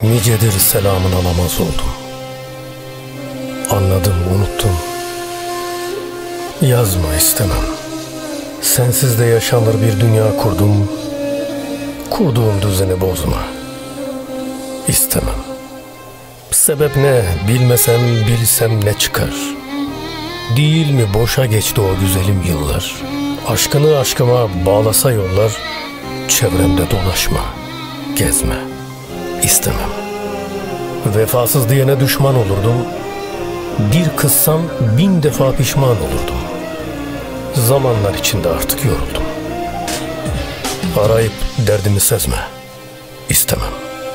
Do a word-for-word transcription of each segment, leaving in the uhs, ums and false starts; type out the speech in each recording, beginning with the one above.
Nicedir selamın alamaz oldum. Anladım, unuttum. Yazma istemem. Sensiz de yaşanır bir dünya kurdum. Kurduğum düzeni bozma. İstemem. Sebep ne bilmesem, bilsem ne çıkar? Değil mi boşa geçti o güzelim yıllar? Aşkını aşkıma bağlasa yollar, çevremde dolaşma, gezme. İstemem. Vefasız diyene düşman olurdum. Bir kızsam bin defa pişman olurdum. Zamanlar içinde artık yoruldum. Arayıp derdimi sezme. İstemem.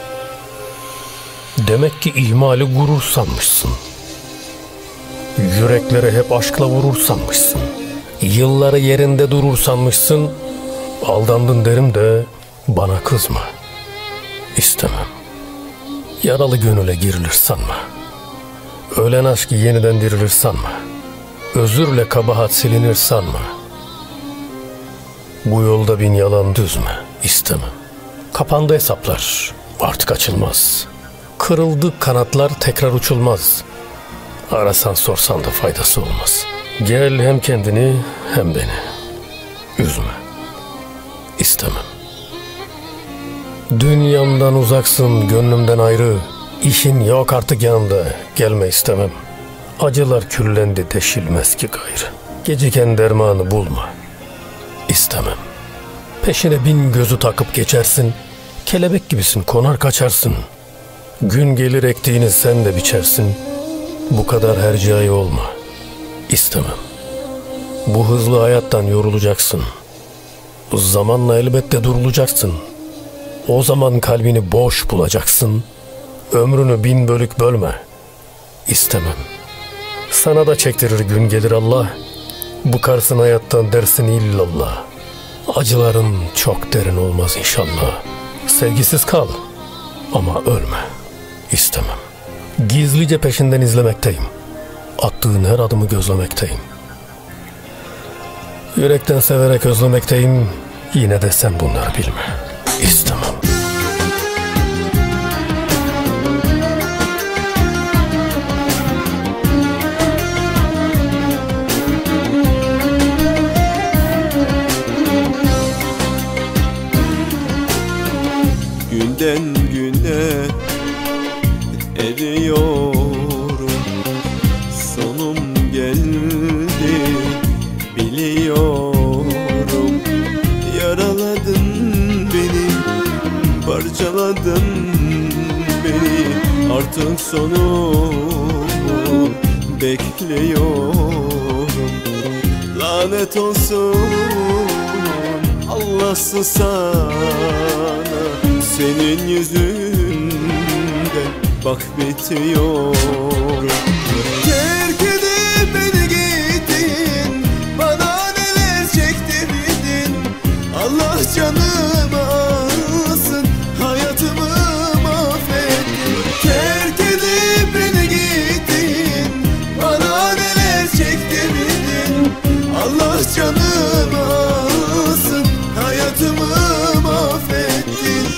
Demek ki ihmali gurur sanmışsın. Yüreklere hep aşkla vurur sanmışsın. Yılları yerinde durur sanmışsın. Aldandın derim de bana kızma. İstemem. Yaralı gönüle girilir sanma. Ölen aşk yeniden dirilir sanma. Özürle kabahat silinir sanma. Bu yolda bin yalan düzme. İstemem. Kapandı hesaplar, artık açılmaz. Kırıldı kanatlar, tekrar uçulmaz. Arasan sorsan da faydası olmaz. Gel hem kendini hem beni üzme. İstemem. Dünyamdan uzaksın, gönlümden ayrı. İşin yok artık yanımda, gelme istemem. Acılar küllendi, deşilmez ki gayrı. Geciken dermanı bulma. İstemem. Peşine bin gözü takıp geçersin. Kelebek gibisin, konar kaçarsın. Gün gelir ektiğini sen de biçersin. Bu kadar hercai olma. İstemem. Bu hızlı hayattan yorulacaksın. Zamanla elbette durulacaksın. O zaman kalbini boş bulacaksın. Ömrünü bin bölük bölme. İstemem. Sana da çektirir gün gelir Allah. Bıkarsın hayattan dersin illallah. Acıların çok derin olmaz inşallah. Sevgisiz kal ama ölme. İstemem. Gizlice peşinden izlemekteyim. Attığın her adımı gözlemekteyim. Yürekten severek özlemekteyim. Yine de sen bunları bilme. İstemem. Günden güne eriyorum, sonum geldi biliyorum. Yaraladın beni, parçaladın beni, artık sonumu bekliyorum. Lanet olsun Allah'sız sana, senin yüzünden bak bitiyor. Terk edip beni gittin, bana neler çektirdin. Allah canımı alsın, hayatımı mahvettin. Terk edip beni gittin, bana neler çektirdin. Allah canımı alsın, hayatımı mahvettin.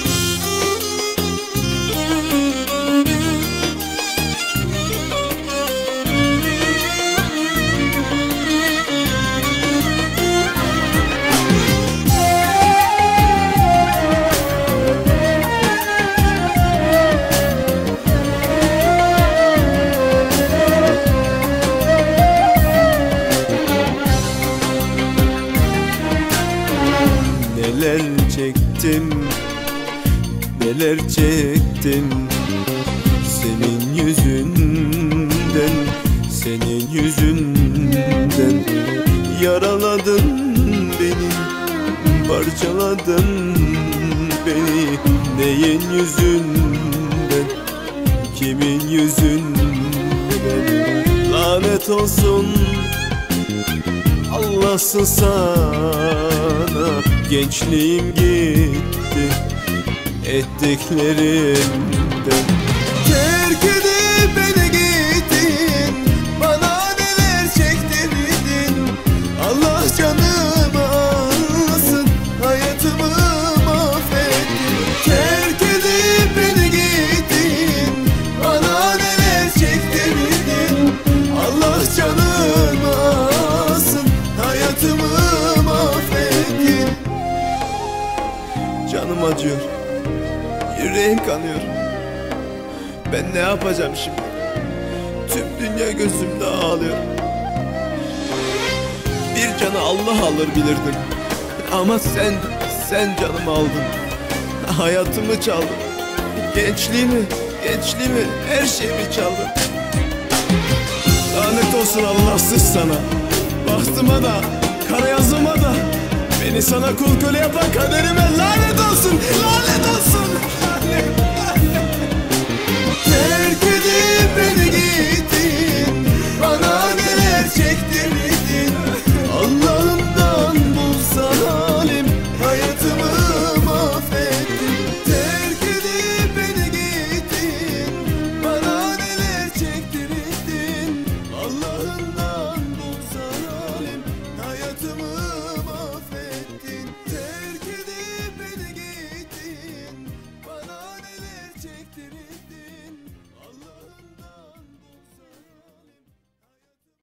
Neler çektim, neler çektim senin yüzünden, senin yüzünden. Yaraladın beni, parçaladın beni. Neyin yüzünden, kimin yüzünden? Lanet olsun Allah'sız sana, gençliğim gitti ettiklerimden. Terk edip beni gittin, bana neler çektirdin. Allah canımı alsın, hayatımı mahvettin. Terk edip beni gittin, Yüreğim kanıyor. Ben ne yapacağım şimdi? Tüm dünya gözümde ağlıyor. Bir canı Allah alır bilirdim. Ama sen, sen canımı aldın. Hayatımı çaldın. Gençliğimi, gençliğimi, her şeyimi çaldın. Lanet olsun Allahsız sana. Bahtıma da, kara yazıma da, beni sana kul köle yapan kaderime lanet olsun, lanet olsun.